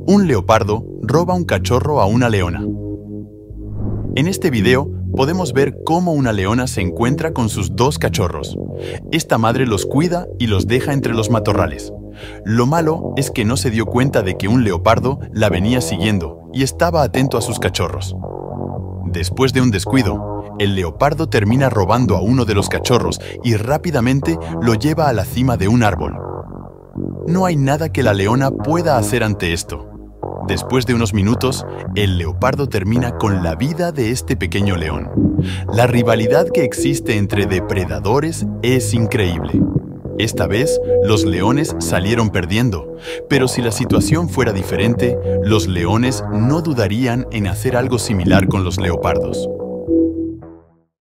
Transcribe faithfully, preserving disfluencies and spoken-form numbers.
Un leopardo roba un cachorro a una leona. En este video podemos ver cómo una leona se encuentra con sus dos cachorros. Esta madre los cuida y los deja entre los matorrales. Lo malo es que no se dio cuenta de que un leopardo la venía siguiendo y estaba atento a sus cachorros. Después de un descuido, el leopardo termina robando a uno de los cachorros y rápidamente lo lleva a la cima de un árbol. No hay nada que la leona pueda hacer ante esto. Después de unos minutos, el leopardo termina con la vida de este pequeño león. La rivalidad que existe entre depredadores es increíble. Esta vez, los leones salieron perdiendo, pero si la situación fuera diferente, los leones no dudarían en hacer algo similar con los leopardos.